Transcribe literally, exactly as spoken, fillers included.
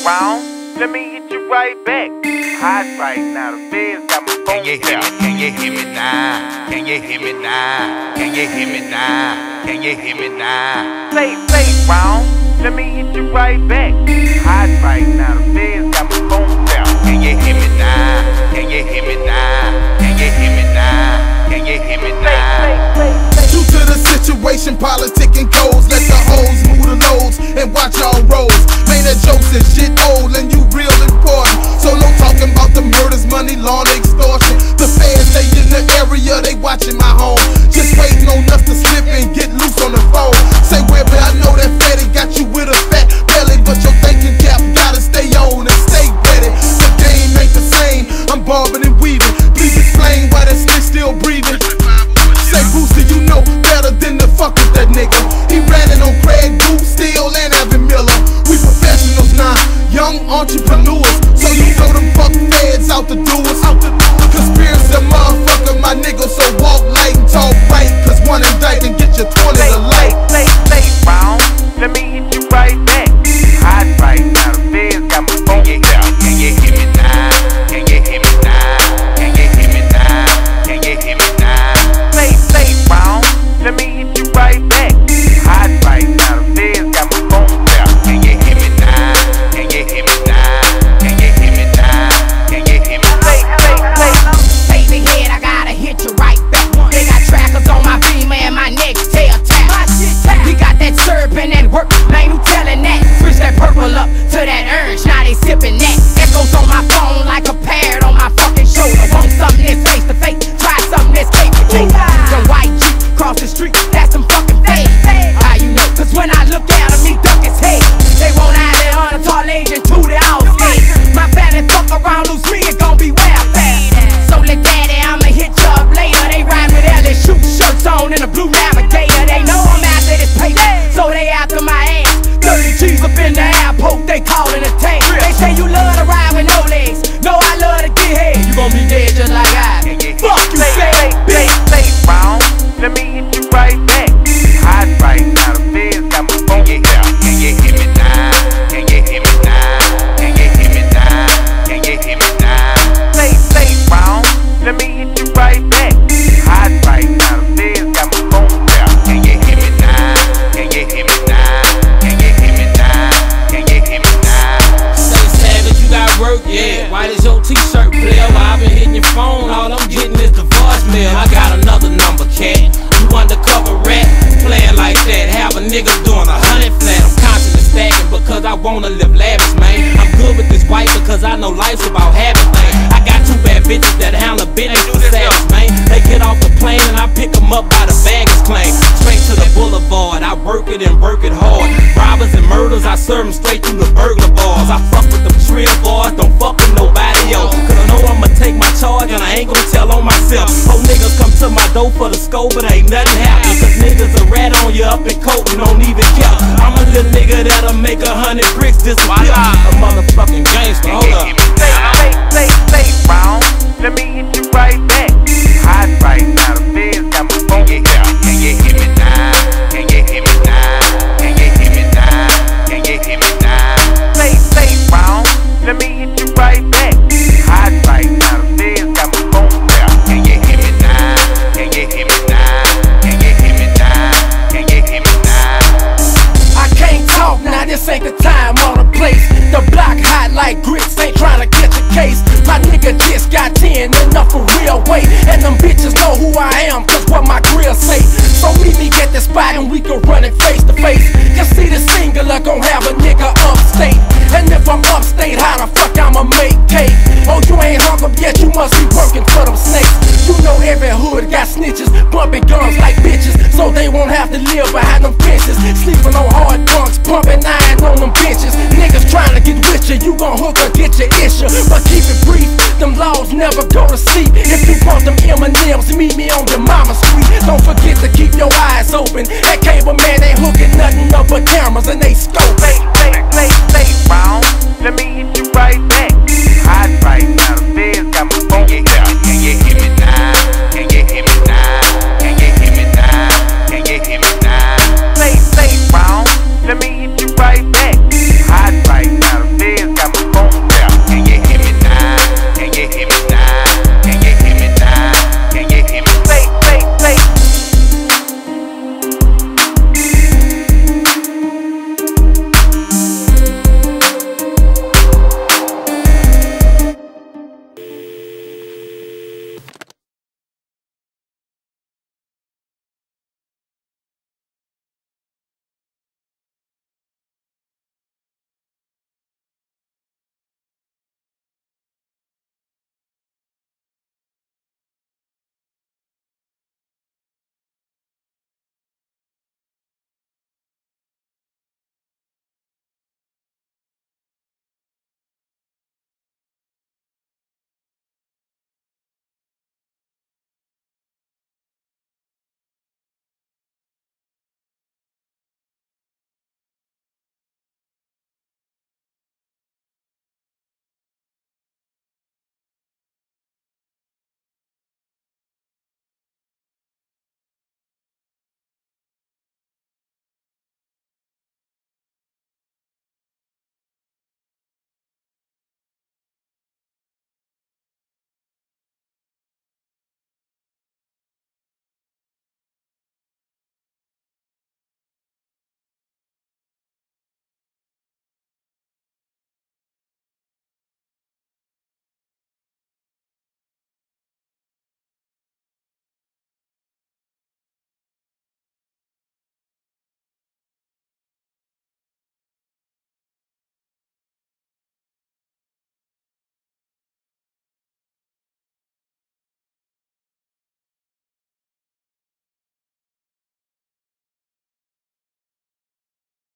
round, let me hit you right back. Hot right now, the feds got my phone. Can you hear me? Can you hear me now? Can you hear me now? Can you hear me now? Can you hear me now? Play, play round, let me hit you right back. Hot right now, the feds got my phone down. Can you hear me now? Can you hear me now? Can you hear me now? Can you hear me now? Due to the situation, politicking codes, let the hoes move the loads and watch y'all rolls. Man, that jokes and shit old and you real important. So no talking about the murders, money, law, and extortion. The fans, they in the area, they watching my home. Just waiting on us to slip and get loose on the phone. Say where, but I know that fatty got you with a fat belly, but your thinking cap gotta stay on and stay ready. The game ain't the same, I'm bobbing and weaving. Please explain why that snitch still breathing. Say Boosie, you know better than to fuck with that nigga. He ranting on Craig Booth, Steele, and Evan Miller. We professionals now, young entrepreneurs. So you know them fuck feds out the doers. Conspiracy motherfucker, my nigga. So walk light and talk right, cause one indict and get your twenty to light. Play, play, play round, let me hit you right back. Hot right now, the feds got my phone. Can you hear me now? Can you hear me now? Can you hear me now? Can you hear me now? Play, play round, let me hit you right back. Hot right now, the feds got my phone. Can you hear me now? Can you hear me now? Can you hear me now? Can you hear me now? Play, play, play. Baby head, I gotta hit you right back. They got trackers on my beam and my neck's tail tap. We got that syrup and that work, man, who tellin' that? Switch that purple up to that orange, now they sippin' that. Echoes on my phone like a pad on my fucking shoulder. Want something that's face to face, try something that's cake to cake. The white Jeep cross the street, that's some fucking fake. How you know? Cause when I look at him, he duck his head. They want out there on a tall age and two the house head. My family fuck around, lose me, it gon' be welfare. So let daddy, I'ma hit you up later. They ride with Ellis, shoot shirts on in a blue navigator. They know I'm after this paper, so they after my ass. thirty G's up in the airport, they callin' a tank. They say you love to ride with no legs. No, I love to get head. You gon' be dead just like I. Fuck you, Play, say, play, play, play round, let me hit you right back. Hot right now, the feds got my phone. Can you hear me now? Can you hear me now? Can you hear me now? Can you hear me now? Play, play round, let me hit you right back. Hot right now, the feds got my phone. Can you hear me now? Can you hear me now? Can you hear me now? Can you hear me now? Say Savage, you got work, yeah. Why does your t-shirt player? Well, I've been hitting your phone, all I'm getting is the voicemail. I got another number, cat. You undercover rat, playing like that. Have a nigga doing a hundred flat. I'm constantly stacking because I wanna live lavish, man. I'm good with this wife because I know life's about having things. I got two bad bitches that handle business for savage, man. They get off the plane and I pick them up by the baggage claim. Straight to the boulevard, I work it and work it hard. Robbers and murders, I serve them straight through the burglar bars. I fuck with them trill boys, don't fuck with nobody else. Cause I know I'ma take my charge and I ain't gon' tell on myself. Whole niggas come to my door for the scope, but ain't nothing happen. Cause niggas a rat on you up in coat and don't even care. I'm a little nigga that'll make a hundred bricks disappear. A motherfucking gangster, hold up. Play, play, play, play round, let me hit you right back. Hot right now, the feds got my phone. Can you hear me now? Can you hear me now? Can you hear me now? Can you hear me now? Play, play round, let me hit you right back. Hot right now, the feds got my phone. Can you hear me now? Can you hear me now? Can you hear me now? Can you hear me now? I can't talk now, this ain't the time or the place. The block hot like grits, ain't tryna catch a case. My nigga just got ten, enough for real weight. And them bitches know who I am, cause what my grill say. So meet me at the spot and we can run it face to face. You see the singular gon' have a nigga upstate. And if I'm upstate, how the fuck I'ma make cake? Oh, you ain't hung up yet, you must be working for them snakes. You know every hood got snitches, bumping guns like bitches, so they won't have to live behind them fences. Sleeping on hard bunks, pumping iron on them benches. Niggas trying to get with you, you gon' hook or get your issue. But keep it brief, them laws never go to sleep. If you want them M and M's, meet me on your mama street. Don't forget to keep your eyes open. That cable man ain't hooking nothing up but cameras and they scope. Play, play, play, play round.